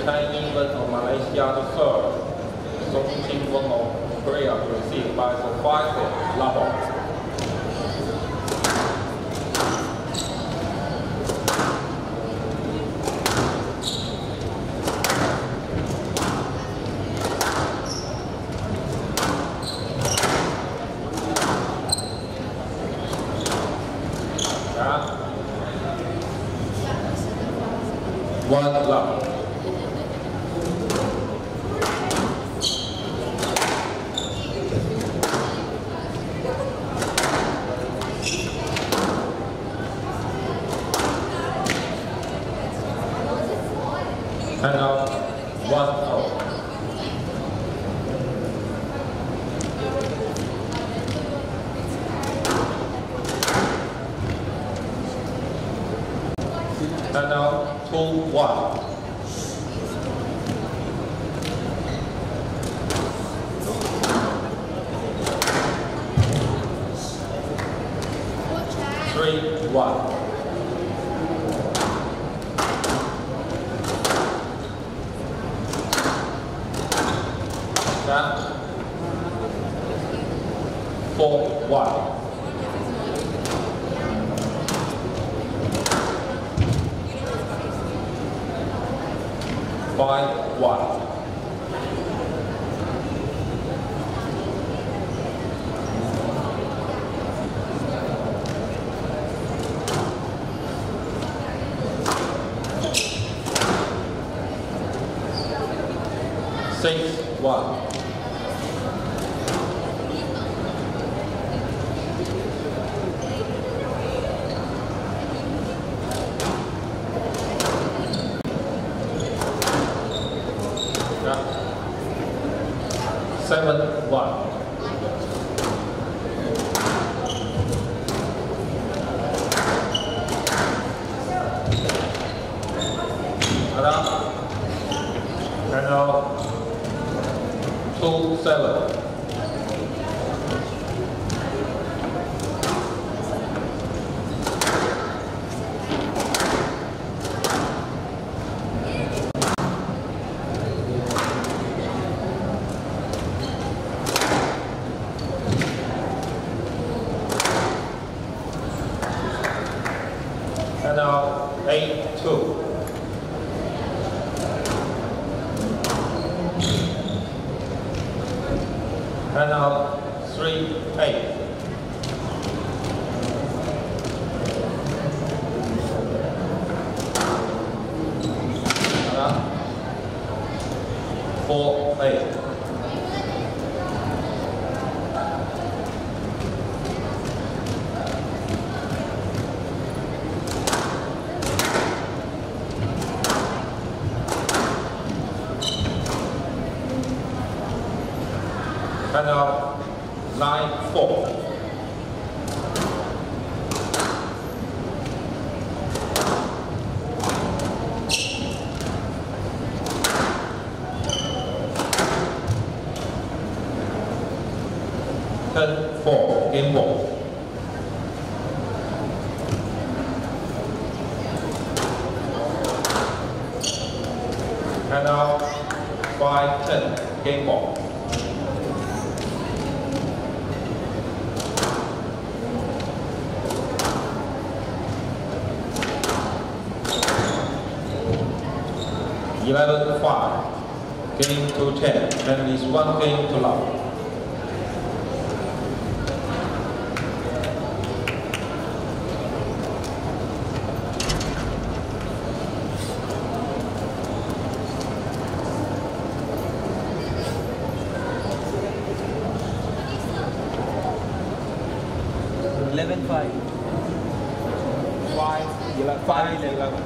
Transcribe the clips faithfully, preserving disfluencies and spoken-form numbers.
Chinese versus Malaysia to serve. Song Ching Wong of Korea to receive by so five set level. One love. And now one out. And now two one. Three one. Now four one. Five one. Six one. Seven one. And now two seven. And now eight two. And now three eight. And now four eight. And now nine four. Ten four. Game ball. And now five ten. Game ball. Eleven five. Game to ten. Then is one game to love. Eleven five. Five. Eleven. Five eleven.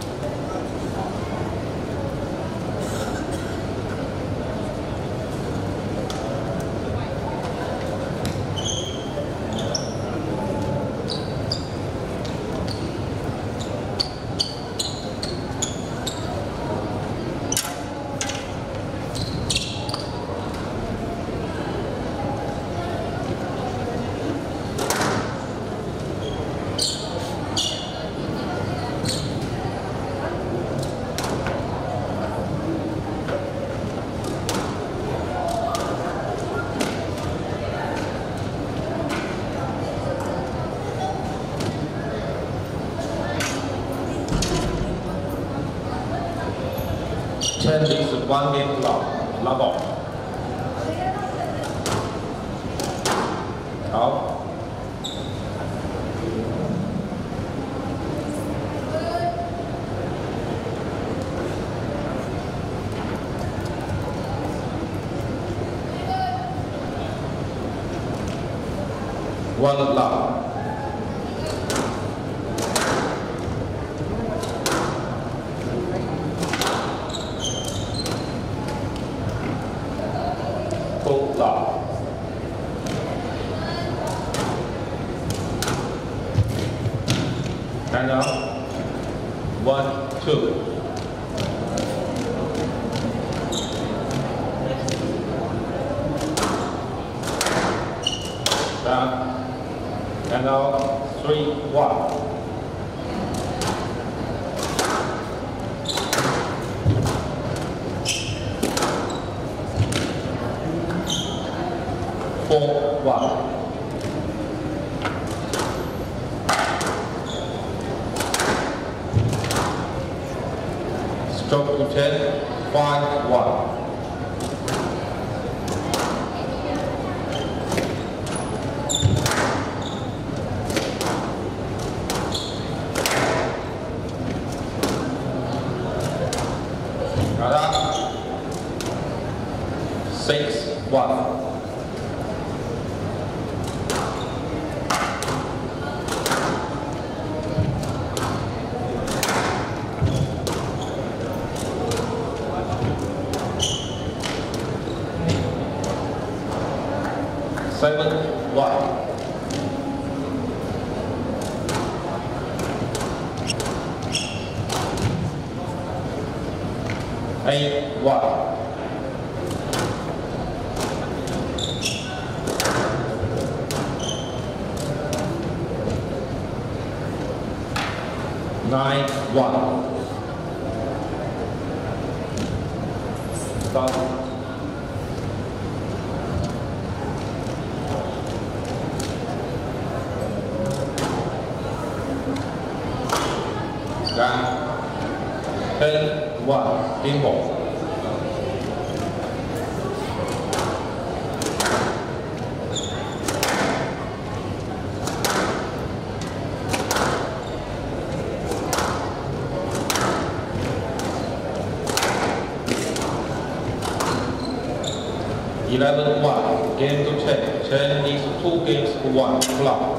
Ten is one game love, love off. Out. One love. Full love. And now, one, two. Down. And now, three, one. Four, one. Stroke to ten, five, one. Six, one. Seven, one. Eight, one. Nine, one. Stop. Down. Ten, one. Game ball. Eleven, one. Game to ten. Ten is two games to one. Flop.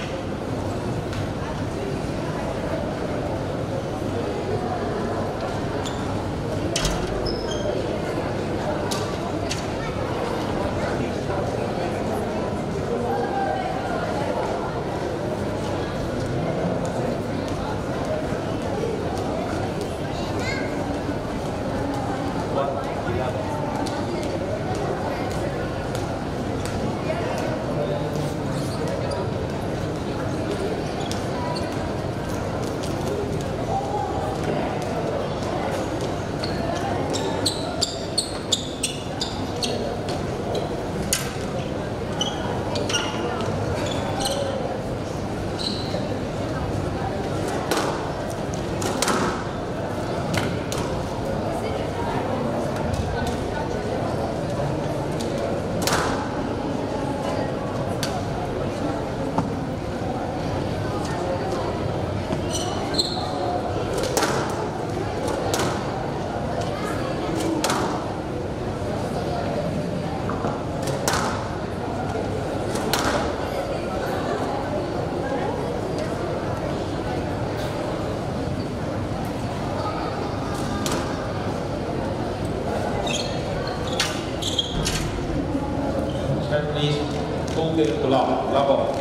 Please, two games to love, love off.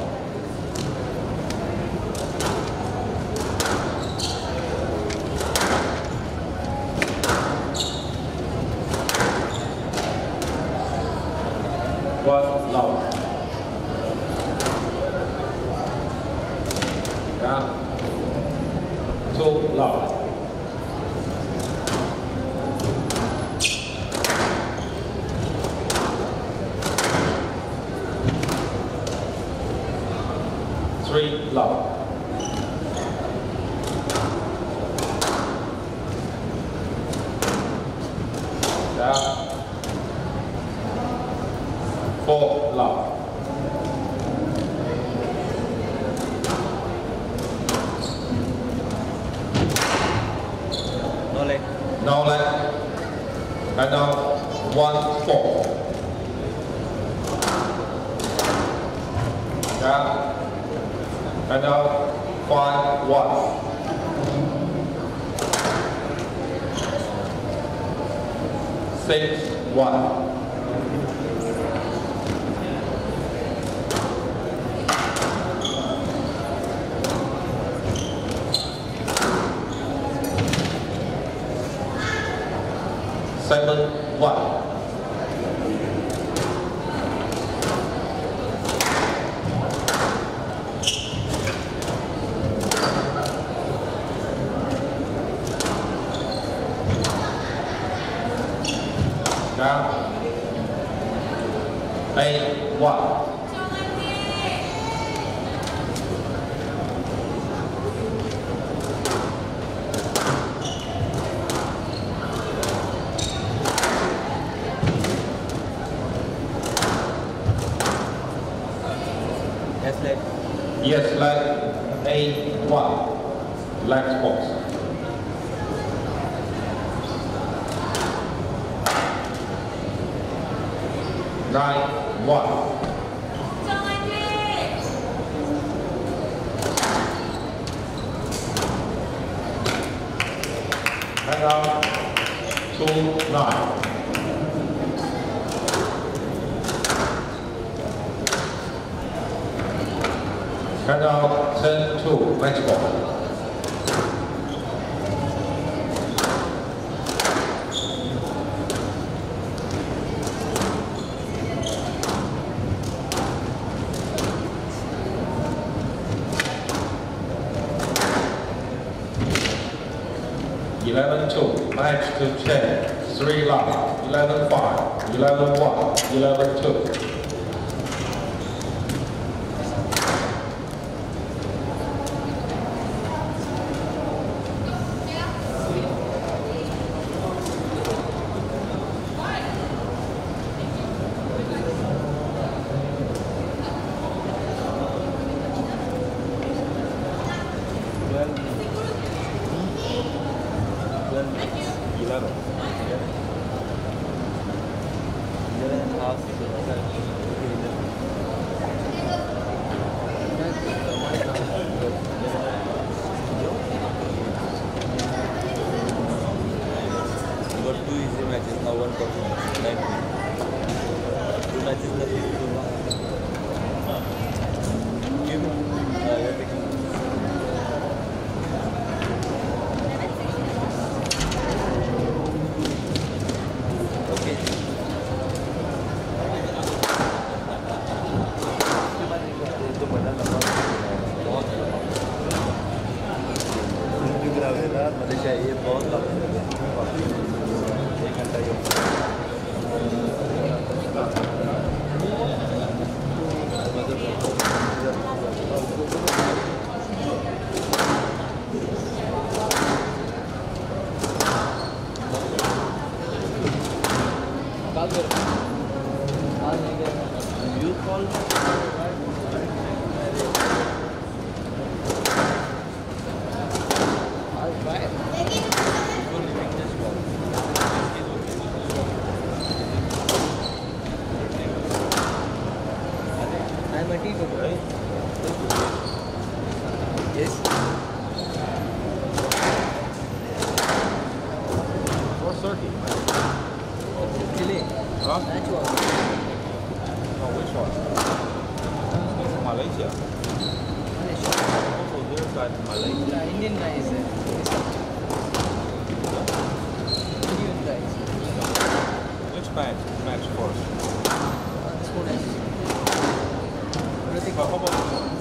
One, love. Yeah. Two, love. Three, love. Now left. And now one, four. Down. And now five, one. Six, one. Seven, one. Down. Eight, one. Yes, leg. Yes, leg. Eight, one. Leg box. Nine, one. Hang on. Two, nine. Hang on. Ten, two. Next ball. eleven two, match to ten, three love, eleven five, eleven one, eleven two. eleven. eleven and a half. You got two easy matches, now one person. nine. Two matches left. Give me. Uh, you're taking. Malaysia ये बहुत एक घंटा you call I'm a teacher, right? Yes. What circuit? Chile. Huh? Natural. No, which one? Malaysia. Malaysia. Also, their side Malaysia. Yeah, Indian guys. Indian guys. Which match? Match first. Students. But how about this one?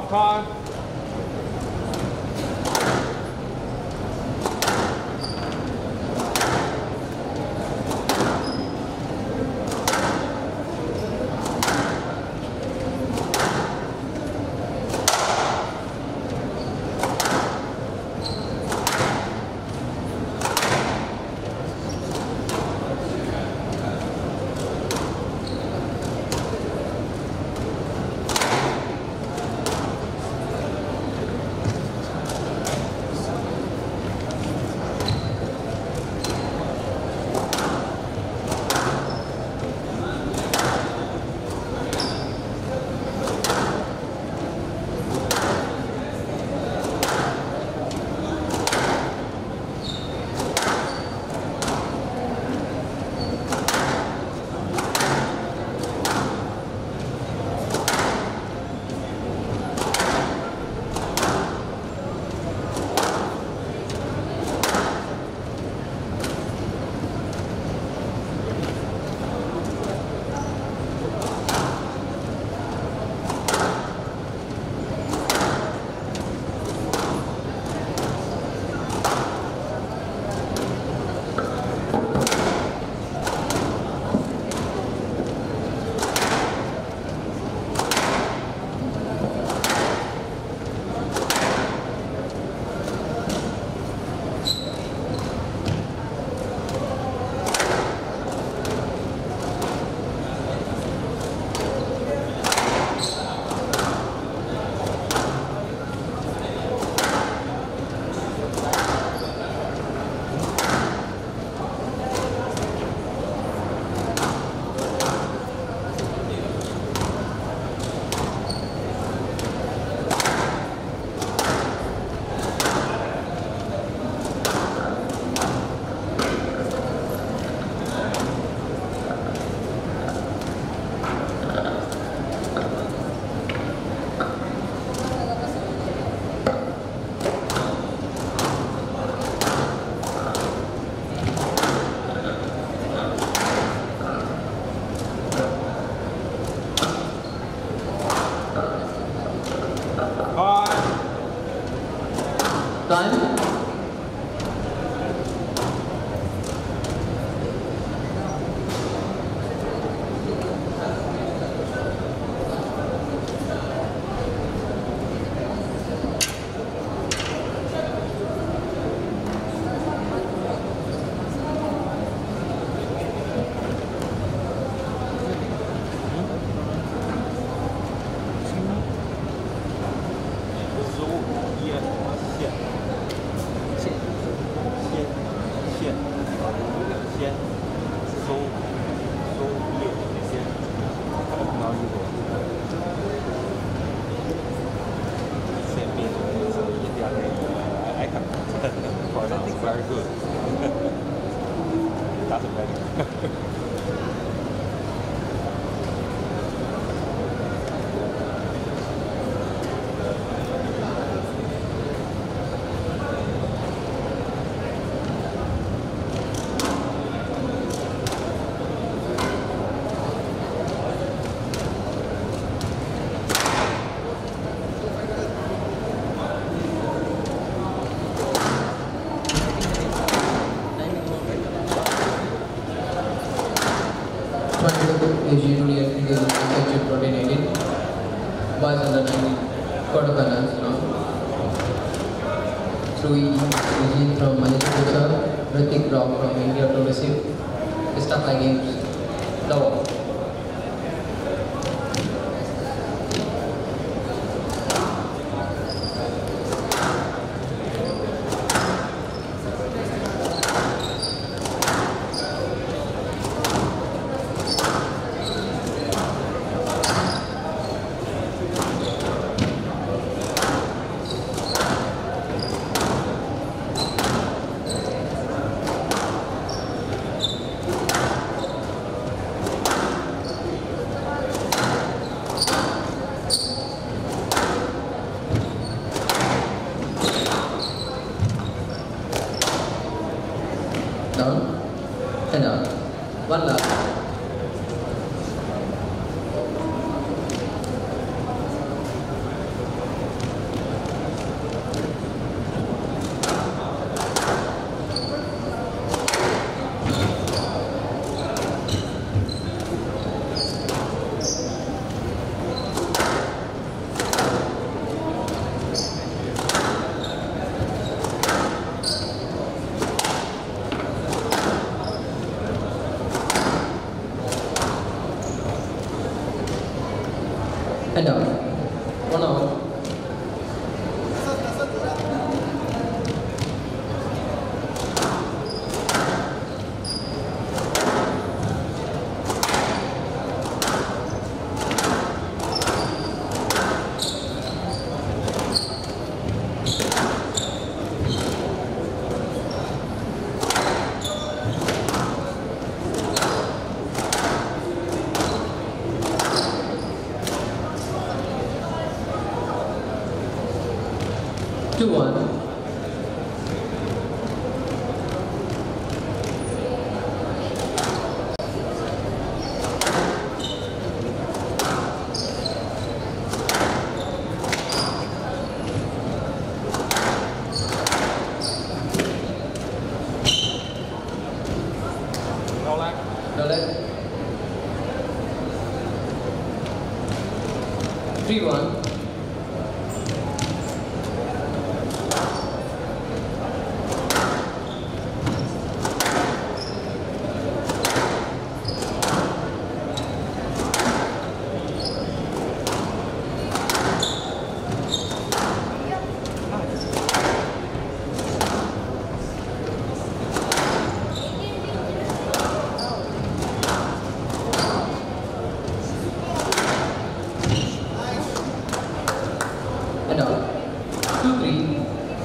time. Time. I think very good. Doesn't matter. Is usually a single manufactured protein eighteen. Boys under nineteen quarterfinals now. Through Eugene from Manipur, Ritik Rock from India to receive. Stuff like games. Love. Down and up. One lap. Chevrolet. three one. And out. two three.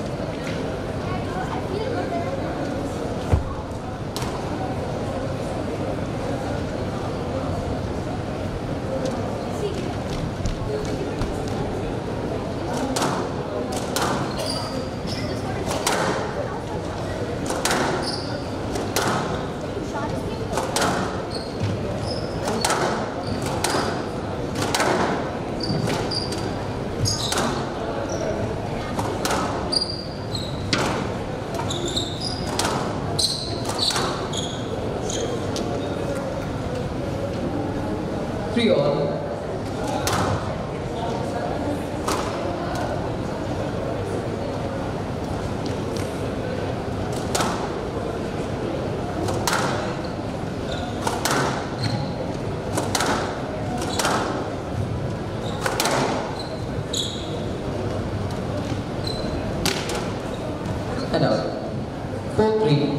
three all. And out. four three.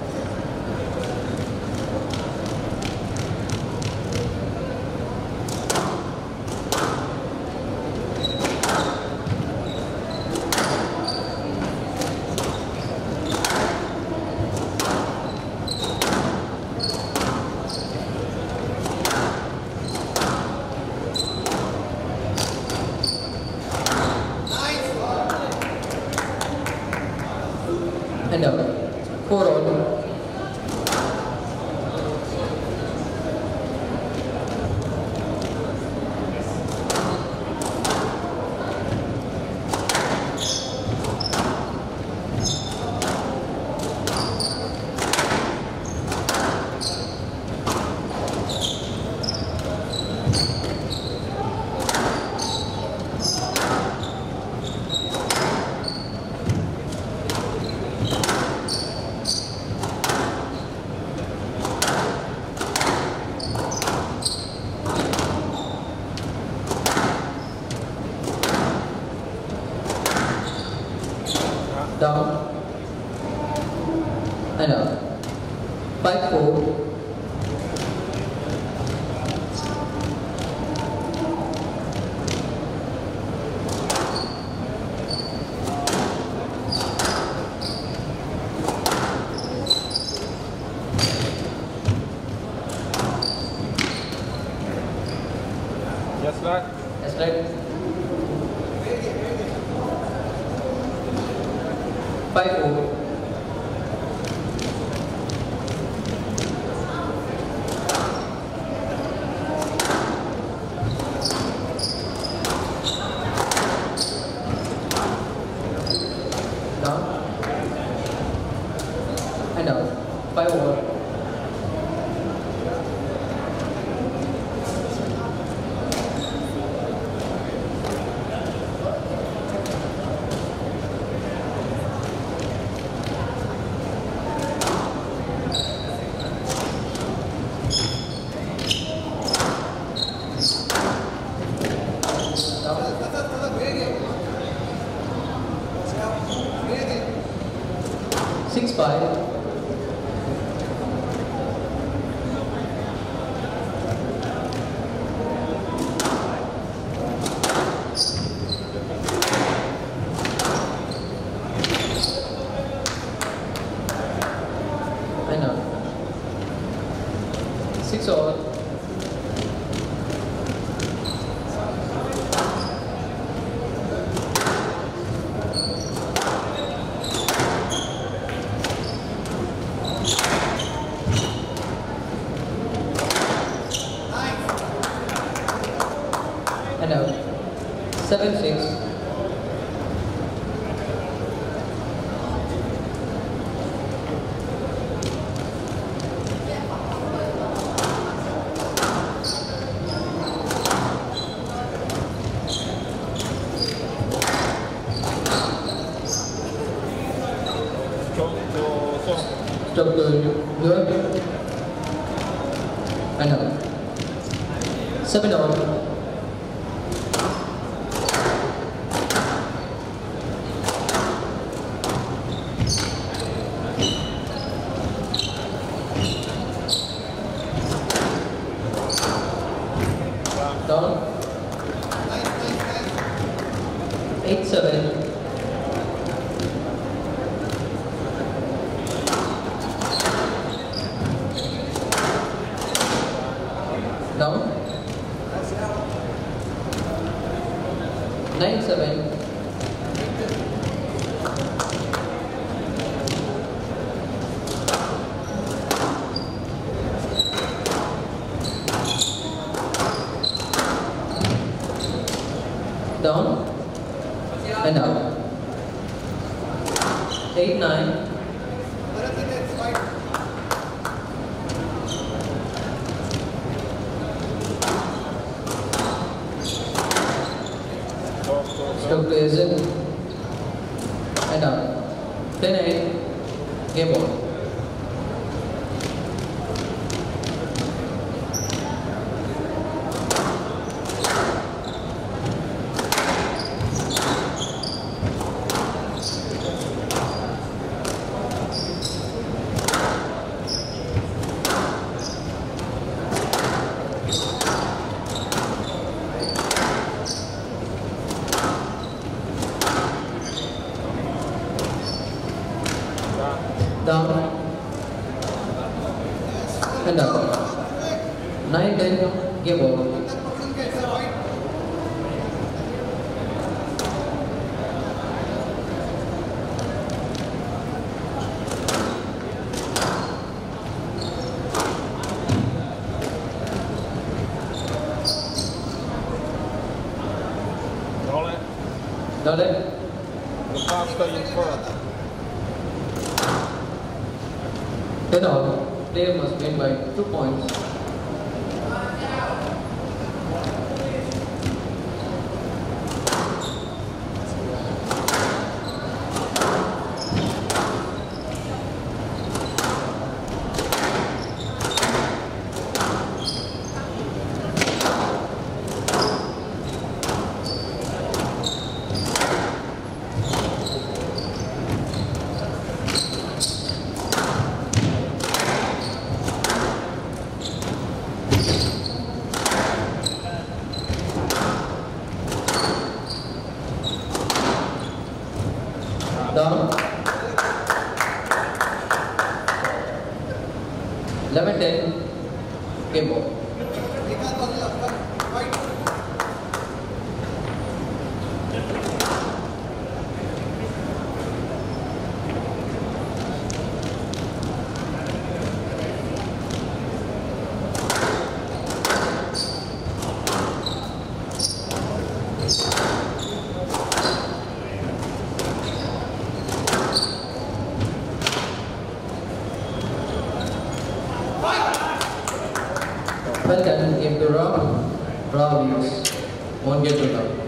And out. four all. Down and out. five four. Just like That's right. five four. Down and out. five over. six five. And out. six all. And out. seven six. Good. And out. Seven out. Down. Eight seven. Down. Nine seven. Down and out. Eight nine. Stroke to exit and out. Ten eight. Game on. Down and up. Nine ten. Game over. Roll it. Done it. The faster you throw. Ten out. Player must win by two points. Down. Eleven ten. Game over. Well done, game to Raw. Raw wins. One game to Raw.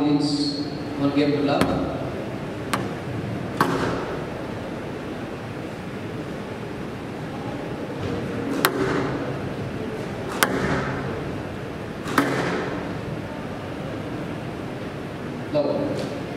minutes, one game to love. Love.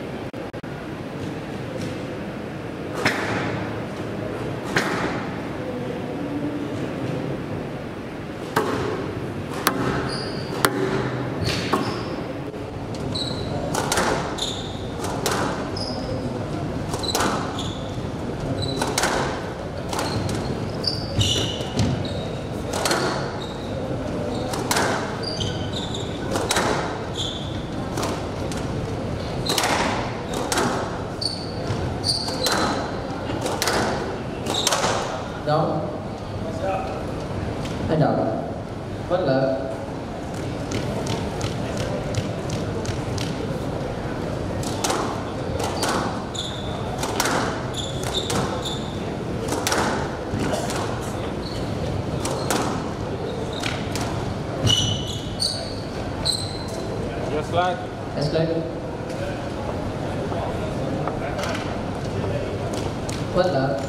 Down and out. One left. Just like That's like one left.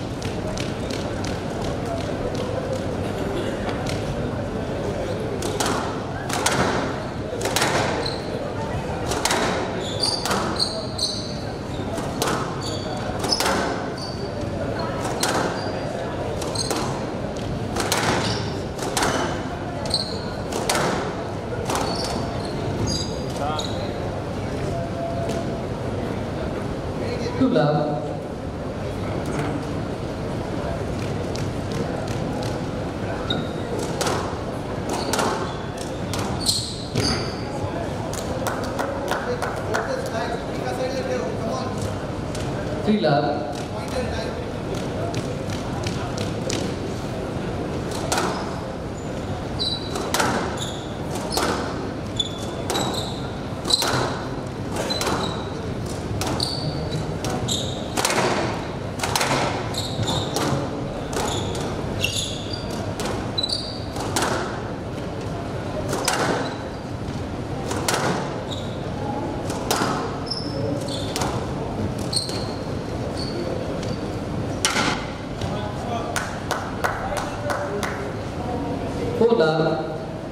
Two love. Three love. Four love.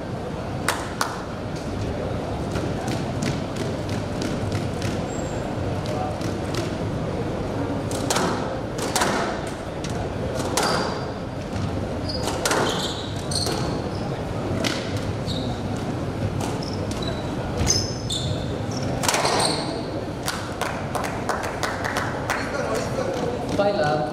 Five love.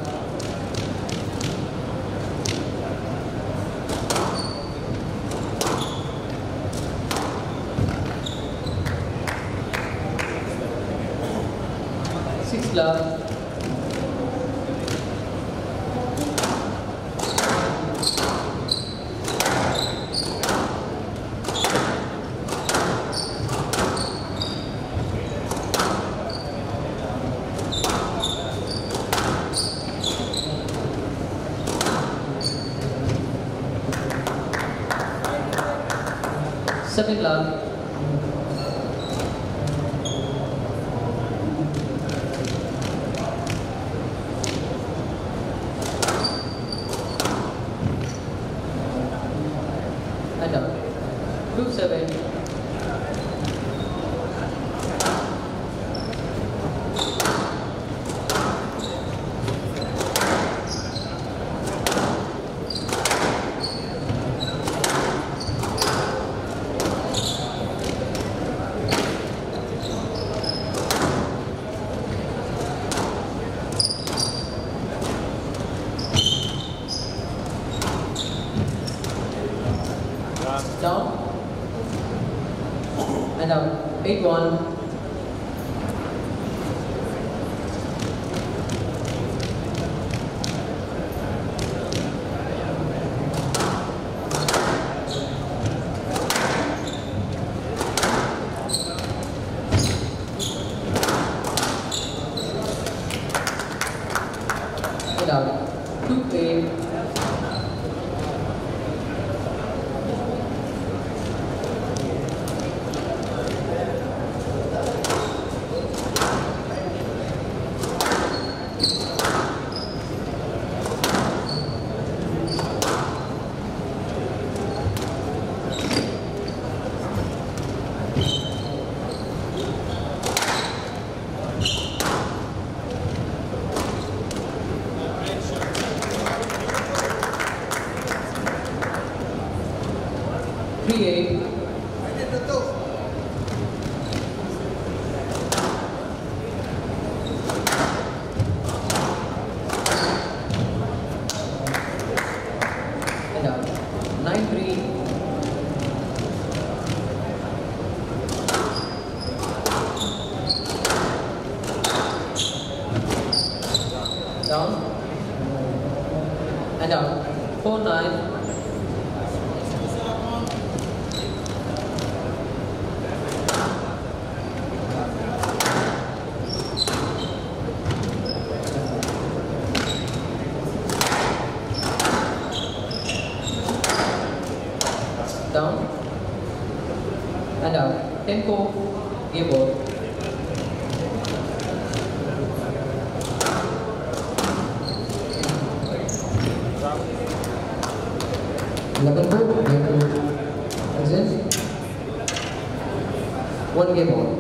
Six love. Seven love. And out. Two seven. Down and out. Eight one. And out. Two eight. three eight. And out. nine three. Down. And out. four nine. Down. And out. ten four. Game ball. eleven four, game two, exit, one game on.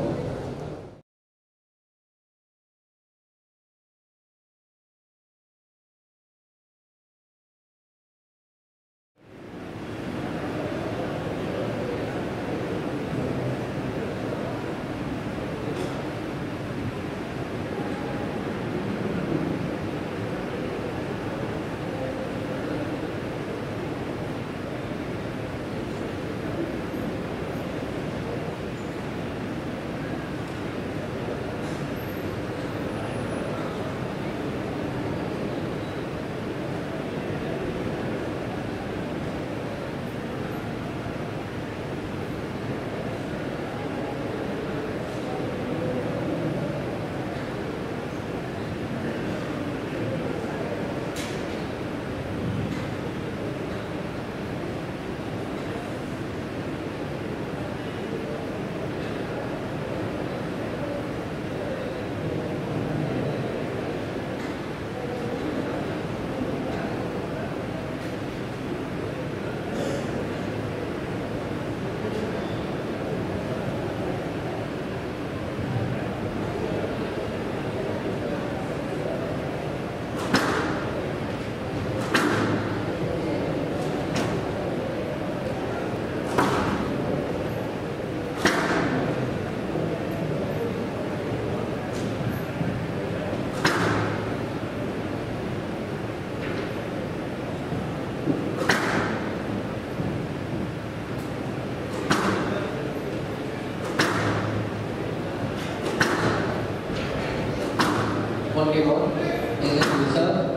One game on. Is it reserve?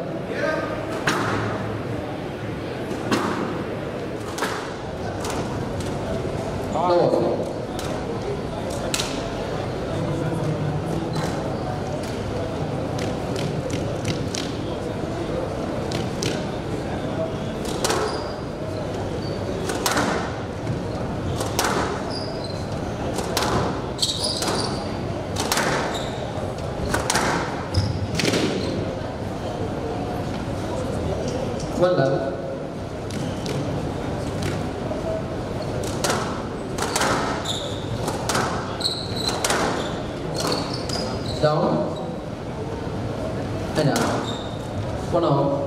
No. One love. Down and up. One out.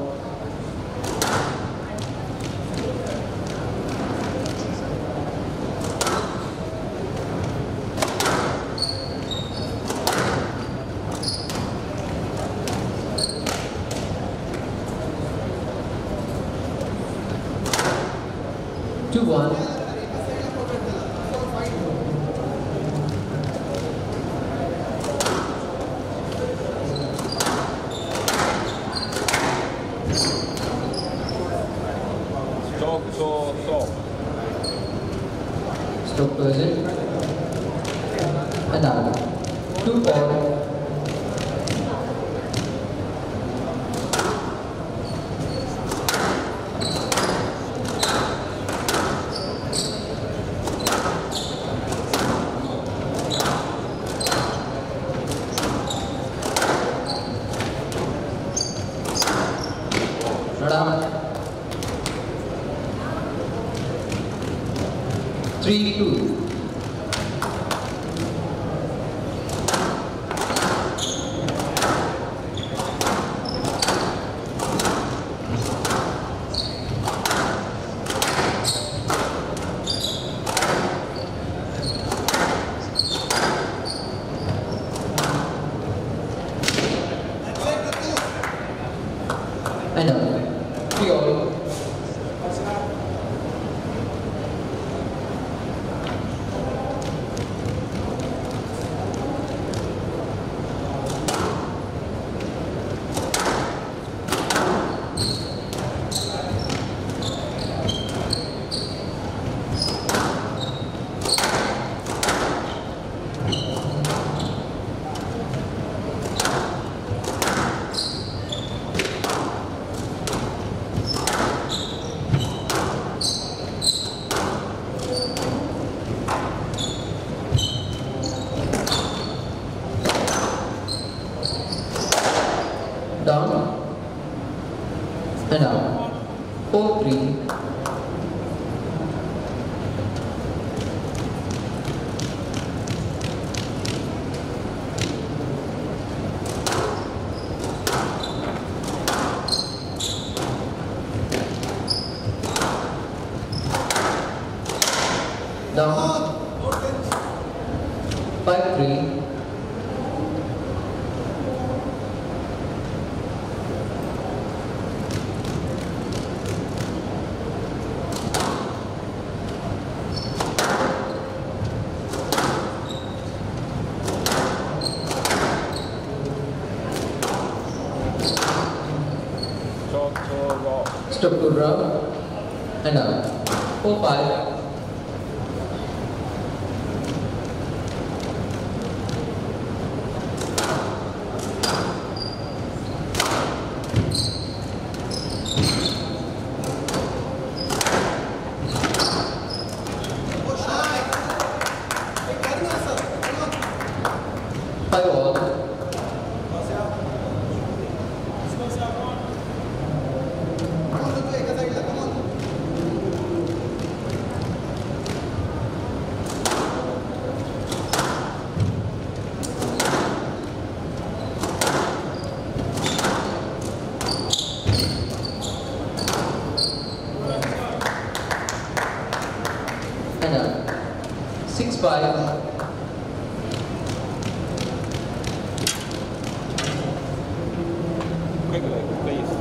Two one. Stop, stop, stop. Stop person. And out. Two four. Three two. and out. Three all. Down and out. Four three. Down. Five three. Stop to draw and out. Four five. Five all. And out. Six five. Quick leg, please.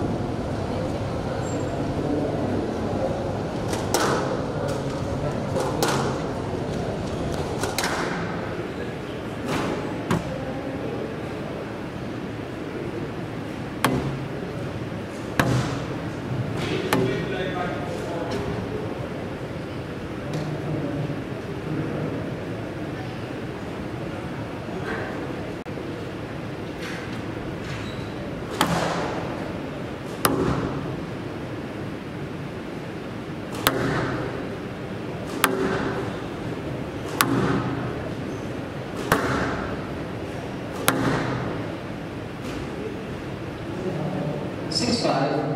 Six five.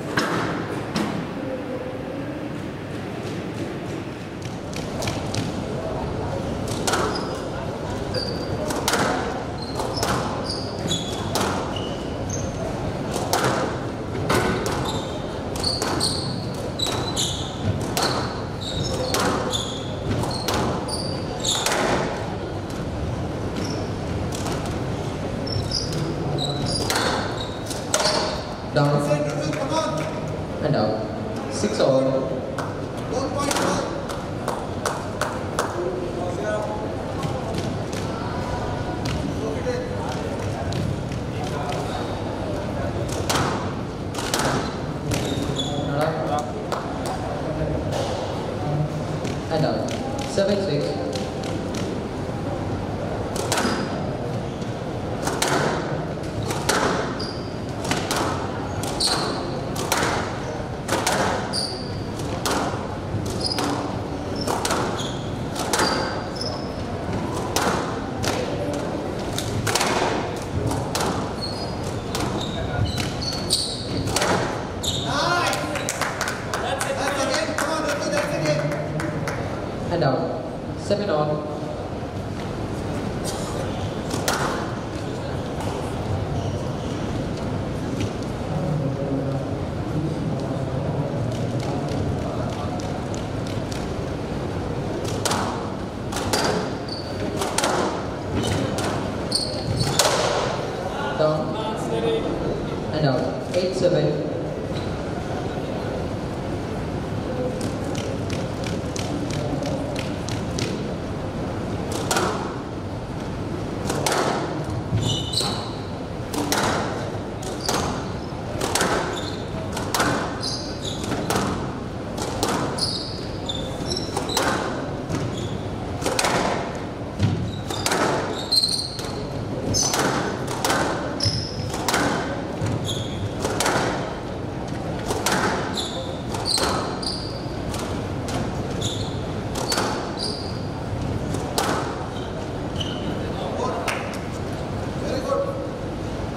Down and out. Six all. And out. Seven six. And out. Seven on. Down and out. Eight seven.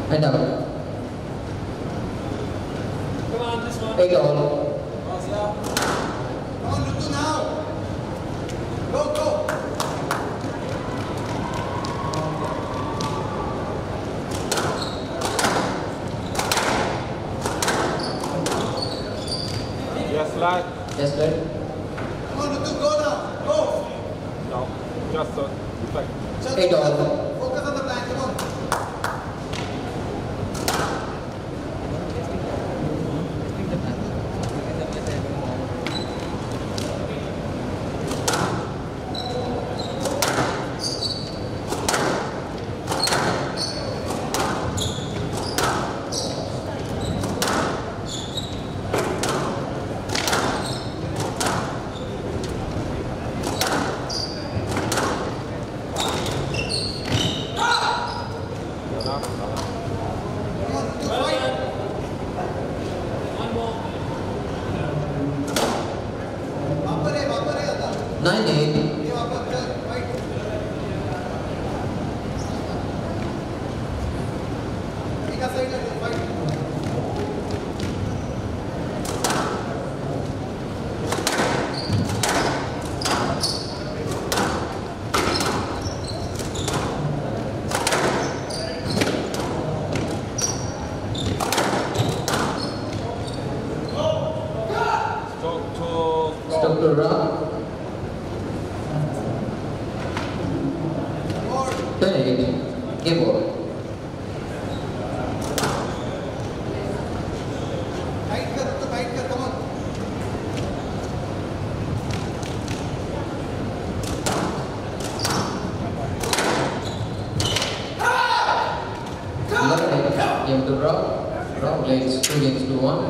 And out. Come on, this one. Eight all. Come on, Lutu now. Go, go. Yes, lad. Yes, lad. Come on, Lutu, go now. Go. No, just a defect. Just Eight focus. all. Focus on the plan. Come on. Come on, Lutu, fight. वापर है, वापर है आता. Nine eight. ये वापर, चल, fight. एका side La go, fight. Stroke to Stop to rock. Four. Ten eight. Game over. Tight कर, Lutu, tight कर, come on. Eleven eight. Game to draw. Draw leads two games to one.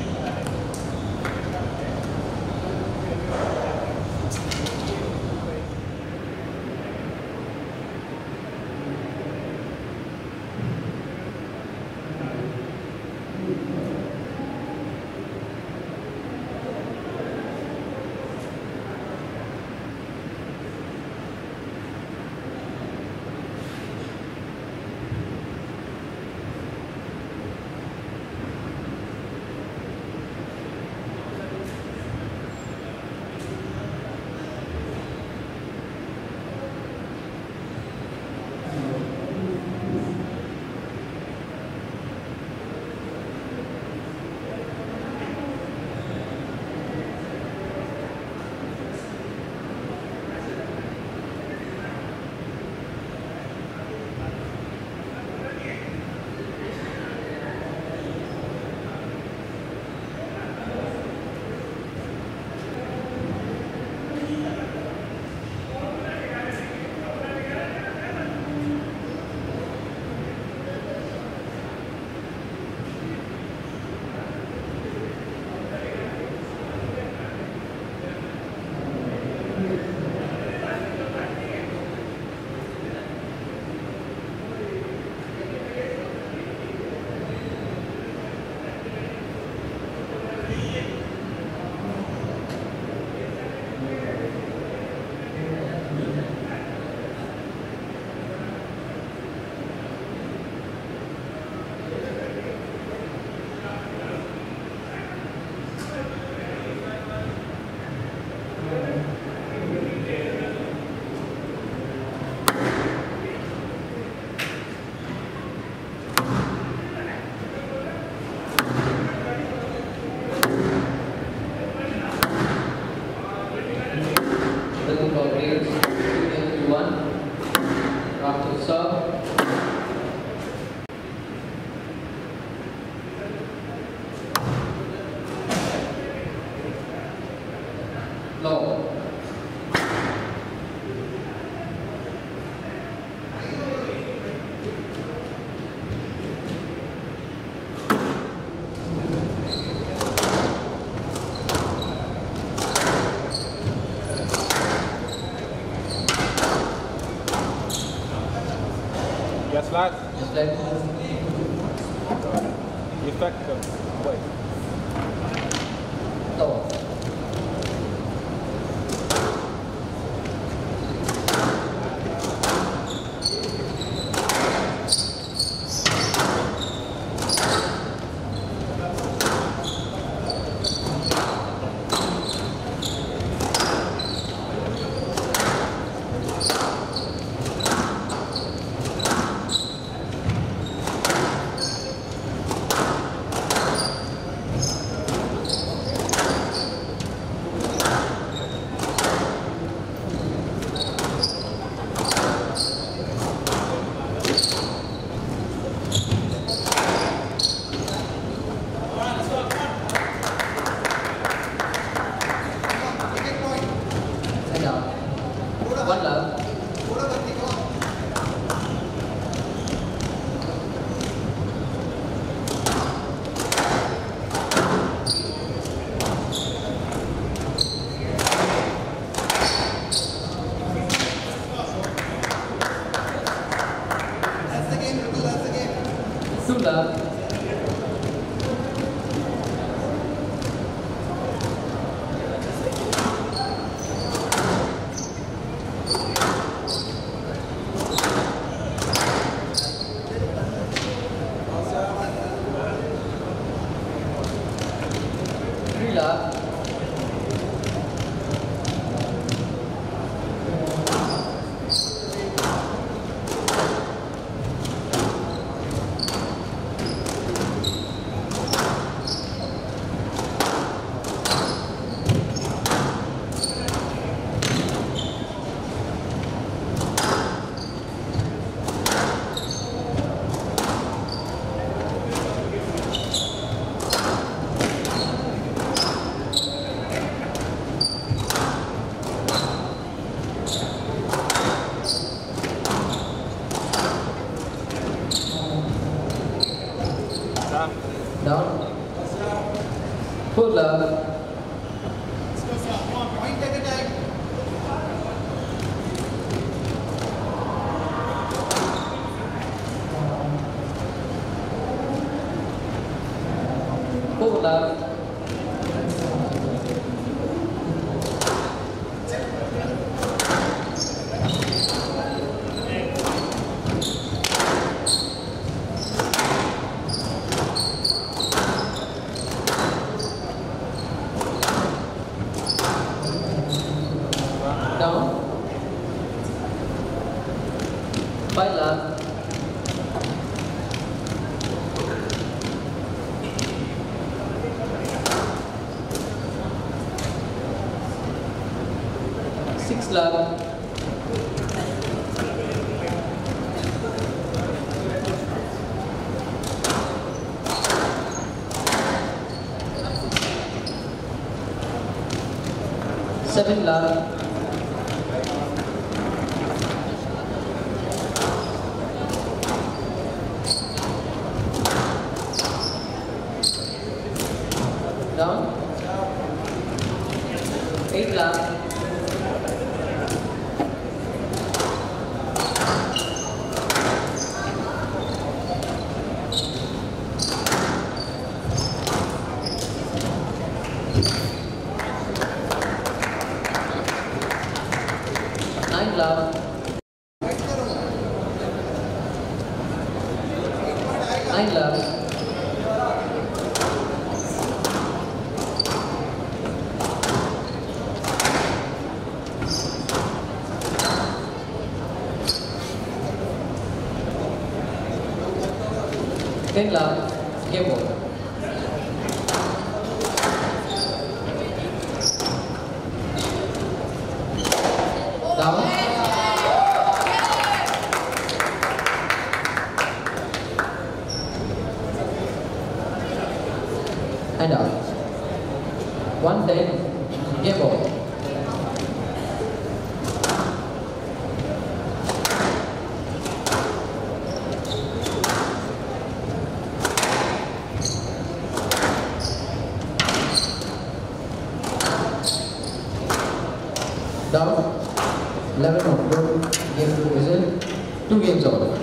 Low. Yes, lad. Just like Effective. Wait. low. Two love. Three love. Down. Four love. Come on, point at a time. Four love. Down. Five love. Six love. Seven love. Down. Eight love. Nine love. Nine love. Ten love. Game over. Down. And out. One ten. Game over. Down. eleven on board. Game two whistle. Two games over.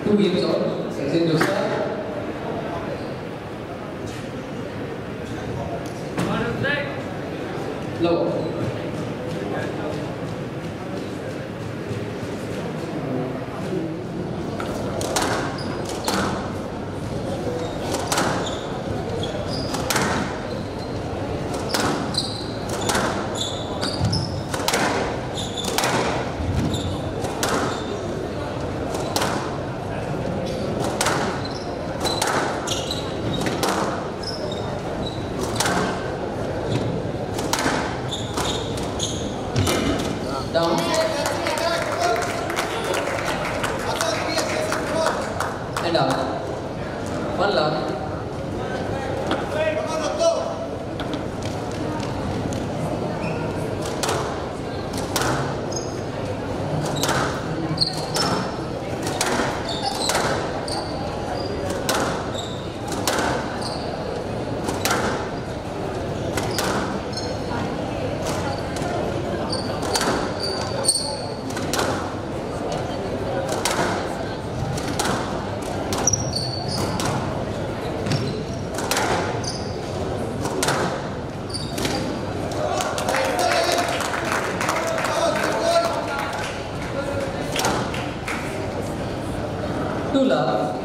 Two games on. Sachin Joseph. Low. Down and out. One love. Two love.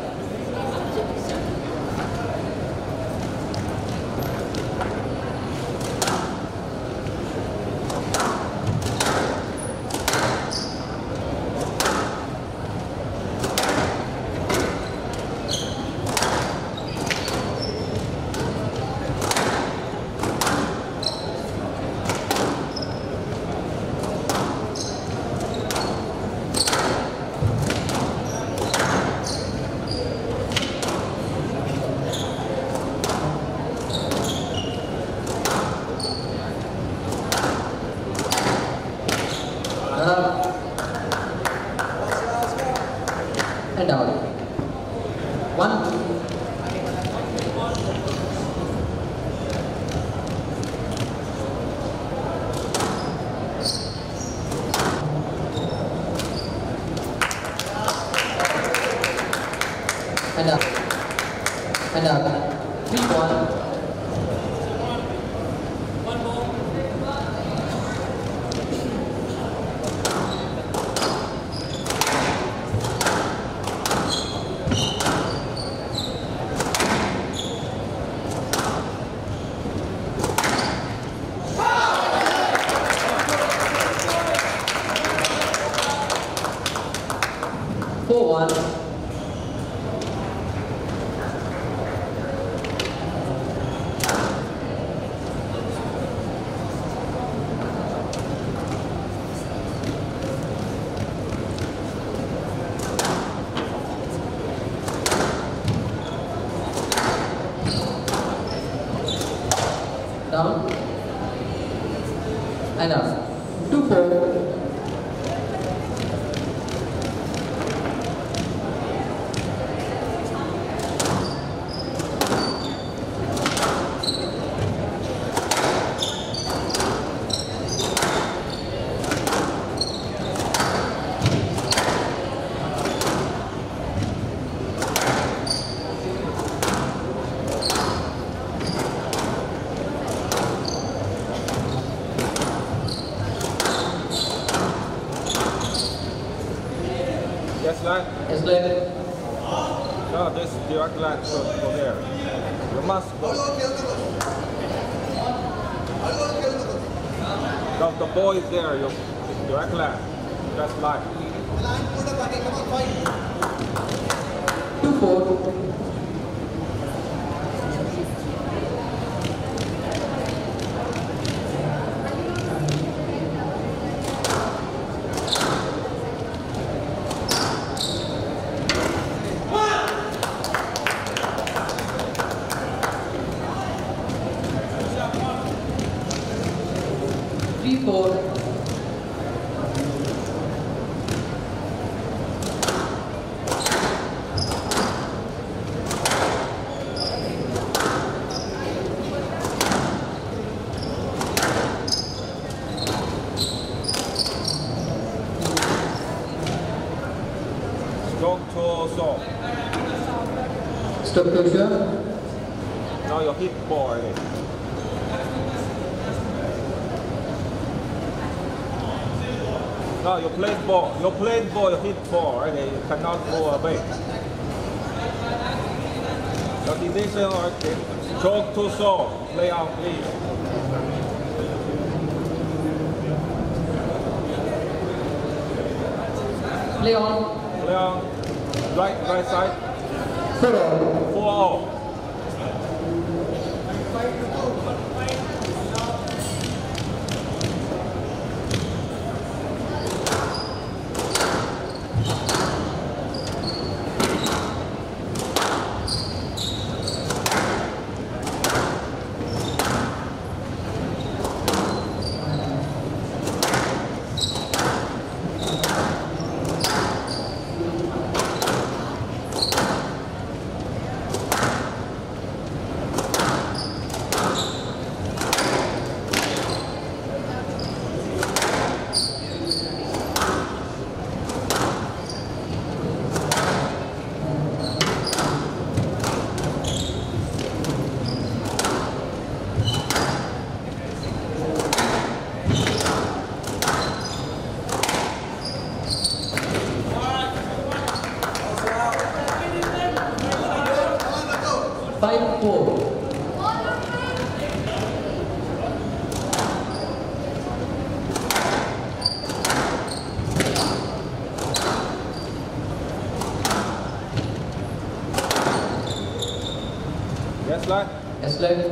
Up and out. One. And up. And up. Three one. Four one. Down and up. Two four. Yes, line. Yes, left. No, this direct line. So go there. You must go. No, the ball is there. You direct line. Just line. Two four. Three four. Doctor Song. Stop Joshua. Now you hit ball again. Now you play ball. You play ball, you hit ball, okay? You cannot go away. The decision, okay? Talk to Song. Play on, please. Play on. Play on. Right, right side. Four all. Four all. Five four. Yes, lad. Yes, left.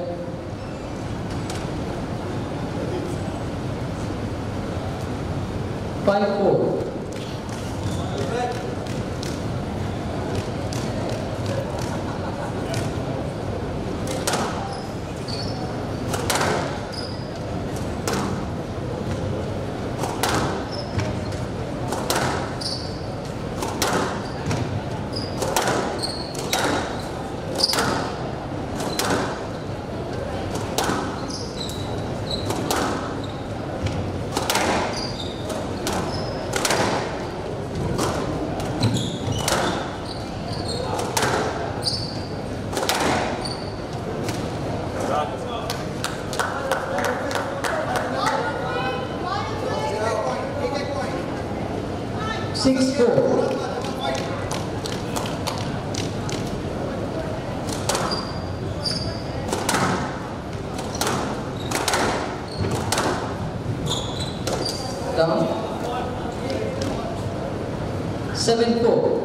Five four. Six four. Down. Seven four.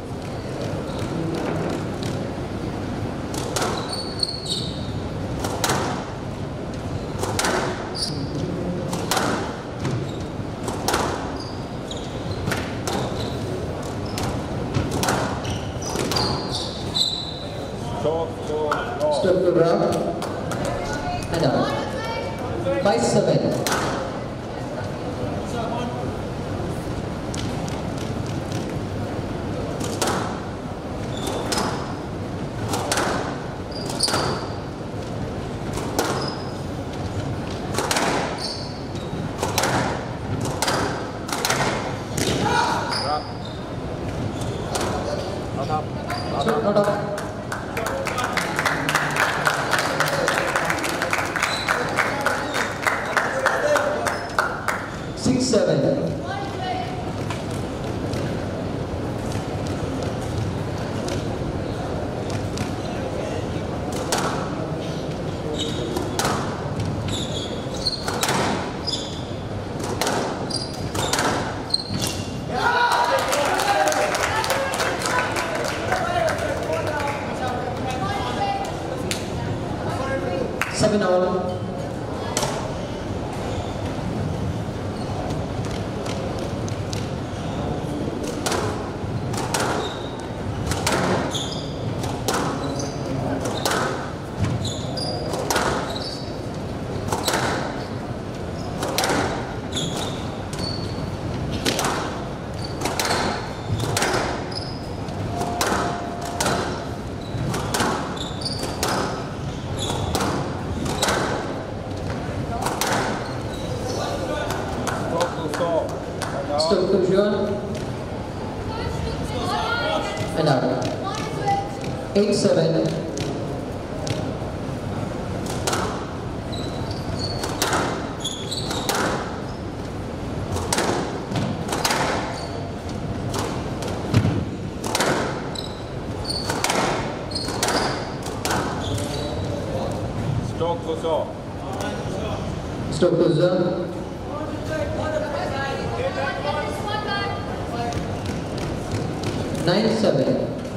Talk to Song. Stop to round. And down. Five seven. Not up. Not So, up. not up. Six seven. Seven all. and out. eight seven. Stroke to serve. Stroke to serve. nine seven.